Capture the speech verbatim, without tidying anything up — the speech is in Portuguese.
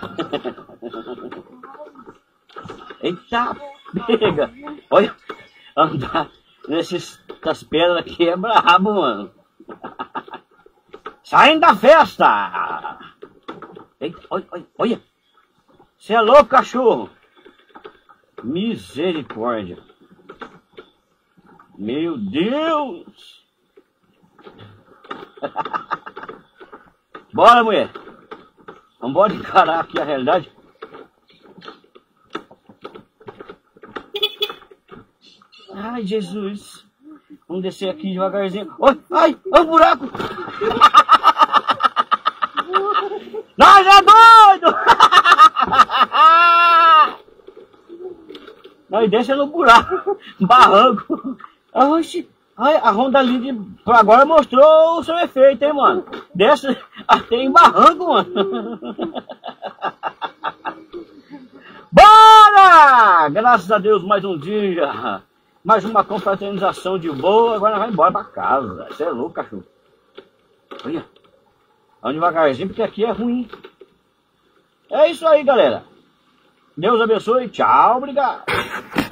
Eita, pega. Olha, andar nessas pedras aqui é brabo, mano. Saindo da festa. Eita, olha, olha, olha. Você é louco, cachorro. Misericórdia. Meu Deus. Bora, mulher. Vamos encarar aqui a realidade. Ai, Jesus. Vamos descer aqui devagarzinho. Ai, ai, ai, o buraco. Nós é doido. Nós desce no buraco. Barranco. Oxi. Ai, a Honda Lead por agora mostrou o seu efeito, hein, mano. Desce até em barranco, mano. Bora! Graças a Deus, mais um dia. Mais uma confraternização de boa. Agora nós vamos embora pra casa. Você é louco, cachorro. Olha. Vamos devagarzinho, porque aqui é ruim. É isso aí, galera. Deus abençoe. Tchau, obrigado.